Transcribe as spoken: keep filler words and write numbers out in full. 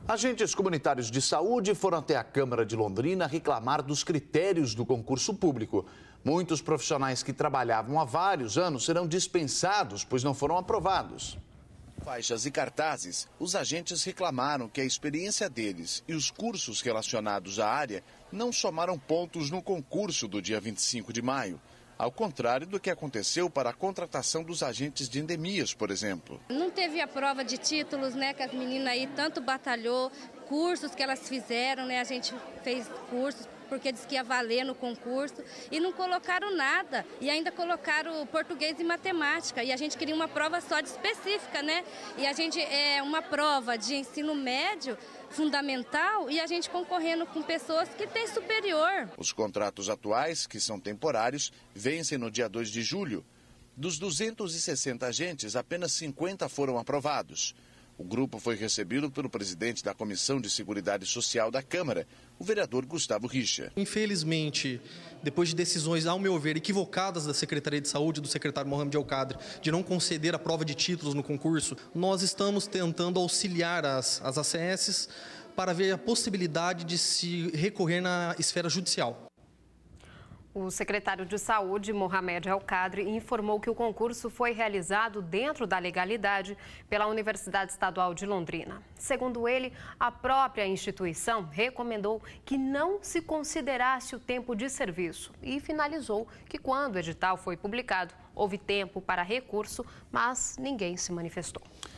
Agentes comunitários de saúde foram até a Câmara de Londrina reclamar dos critérios do concurso público. Muitos profissionais que trabalhavam há vários anos serão dispensados, pois não foram aprovados. Faixas e cartazes, os agentes reclamaram que a experiência deles e os cursos relacionados à área não somaram pontos no concurso do dia vinte e cinco de maio. Ao contrário do que aconteceu para a contratação dos agentes de endemias, por exemplo. Não teve a prova de títulos, né, que as meninas aí tanto batalhou, cursos que elas fizeram, né, a gente fez cursos porque disse que ia valer no concurso e não colocaram nada. E ainda colocaram português e matemática e a gente queria uma prova só de específica, né? E a gente, é uma prova de ensino médio, fundamental, e a gente concorrendo com pessoas que têm superior. Os contratos atuais, que são temporários, vencem no dia dois de julho. Dos duzentos e sessenta agentes, apenas cinquenta foram aprovados. O grupo foi recebido pelo presidente da Comissão de Seguridade Social da Câmara, o vereador Gustavo Richa. Infelizmente, depois de decisões, ao meu ver, equivocadas da Secretaria de Saúde e do secretário Mohamed Alcadre, de não conceder a prova de títulos no concurso, nós estamos tentando auxiliar as, as A C S para ver a possibilidade de se recorrer na esfera judicial. O secretário de Saúde, Mohamed Alcadre, informou que o concurso foi realizado dentro da legalidade pela Universidade Estadual de Londrina. Segundo ele, a própria instituição recomendou que não se considerasse o tempo de serviço e finalizou que, quando o edital foi publicado, houve tempo para recurso, mas ninguém se manifestou.